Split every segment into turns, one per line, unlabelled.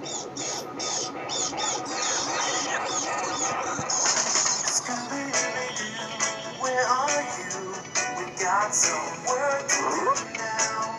Scooby-Doo, where are you? We got some work to do now.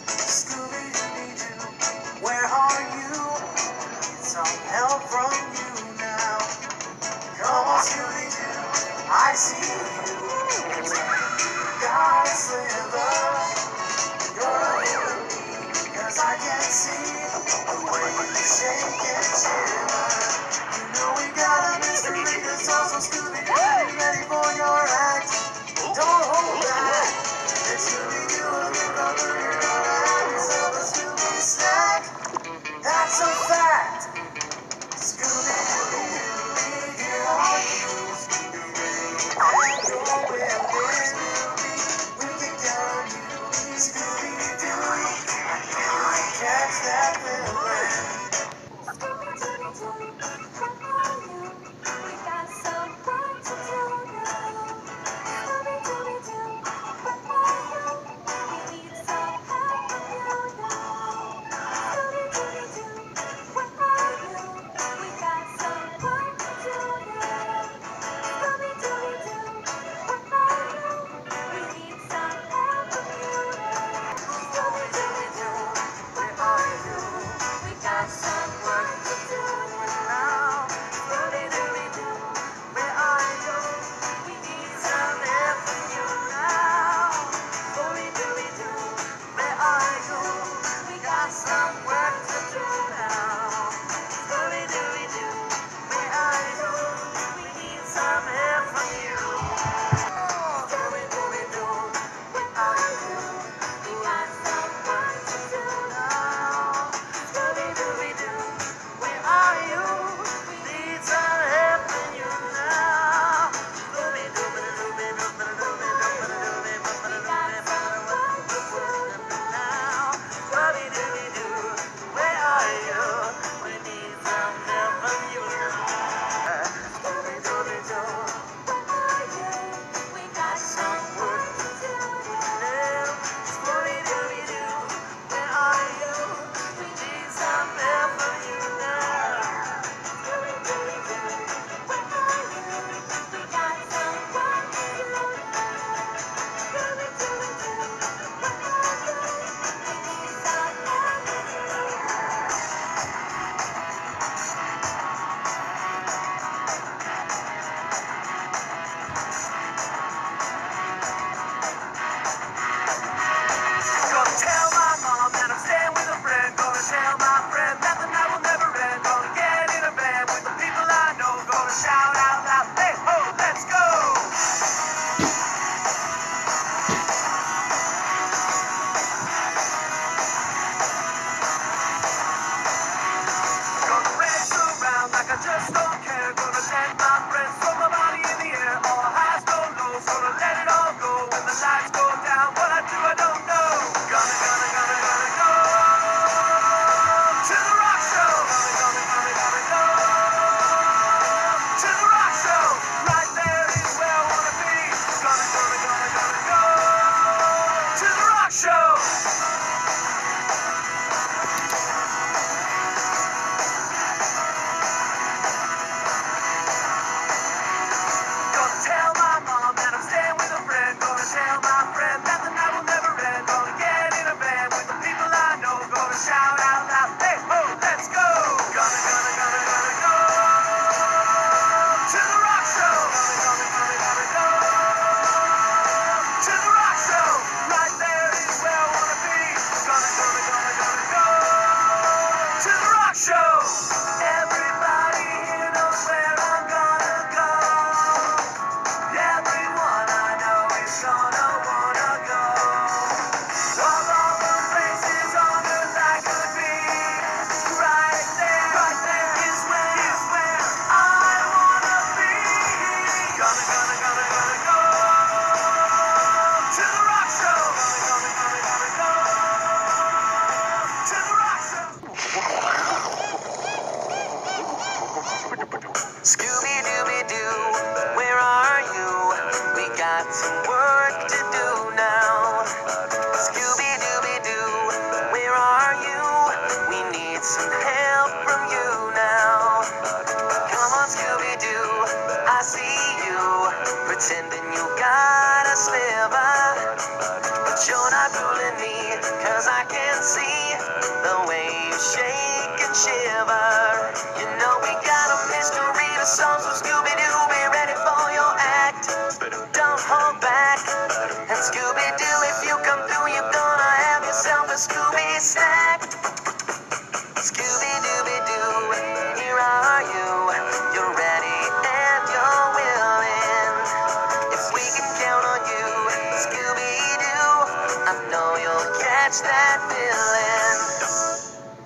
Scooby-Doo, where are you? Need some help from you now. Come on, Scooby-Doo, I see you. You got a sliver. You're with me, 'cause I can see the way you shake and shiver. You know we got a mystery to solve, so Scooby-Doo, be ready for your act. Don't hold back. And Scooby-Doo will look over your have yourself a Scooby snack. That's a fact. Scooby-Doo, here are you. Scooby-Doo, and you're with Scooby. We can count on you. Scooby-Doo, catch that villain.
Scooby-Dooby-Doo, where are you? We got some work to do now. Scooby-Dooby-Doo, where are you? We need some help from you now. Scooby-Dooby-Doo, where are you? We got some work to do now. Scooby-Dooby-Doo, where are you? We need some help from you now. Scooby-Dooby-Doo, where are you? We got some work to do now. Scooby-Dooby-Doo, where are you? We need some help from you now. Scooby-Dooby-Doo, where are you? We got some work to do now. Scooby-Dooby-Doo, where are you? We need some help from you. Scooby-Dooby-Doo, where are you? We got some work to do now. Scooby-Dooby-Doo, where are you? We need some help from you now. Scooby-Dooby-Doo, where are you? We need some help from you now. Scooby-Dooby-Doo, where are you? We got some work to do now. Scooby-Dooby-Doo, where are you? We need some help from you now. Scooby-Dooby-Doo, where are you? We got some work to do now. Scooby-Dooby-Doo, where are you? We need some help from you. Gonna tell my mom that I'm staying with a friend. Gonna tell my friend that the night will never end. Gonna get in a van with the people I know. Gonna shout out loud, hey ho, let's go. Gonna race around like I just don't care. Gonna send my friends, throw my body in the air. All highs, no lows, gonna let it all go. When the lights go down, what I do, I don't know. Gonna go to the rock show. Gonna go to the rock show. Right there is where I wanna be. Gonna go to the rock show. Gonna tell my mom that I'm staying with a friend. Gonna tell my friend that the night will never end. Gonna get in a van with the people I know. Gonna shout out loud, hey ho, let's go. Gonna go to the rock show. Gonna go to the rock show. Right there is where I wanna be. Gonna go to the rock show. Everybody here knows where I'm gonna go. Everyone I know is gonna wanna go. Of all the places on earth I could be, right there is where I wanna be. Gonna go to the rock show. Gonna go to the rock show. Scooby-Dooby-Doo, where are you? We got some work to do now. Scooby-Dooby-Doo, where are you? We need some help from
pretending you got a sliver, but you're not fooling me, 'cause I can see the way you shake and shiver. You know we got a mystery to solve, so Scooby-Doo, be ready for your act. Don't hold back, and Scooby-Doo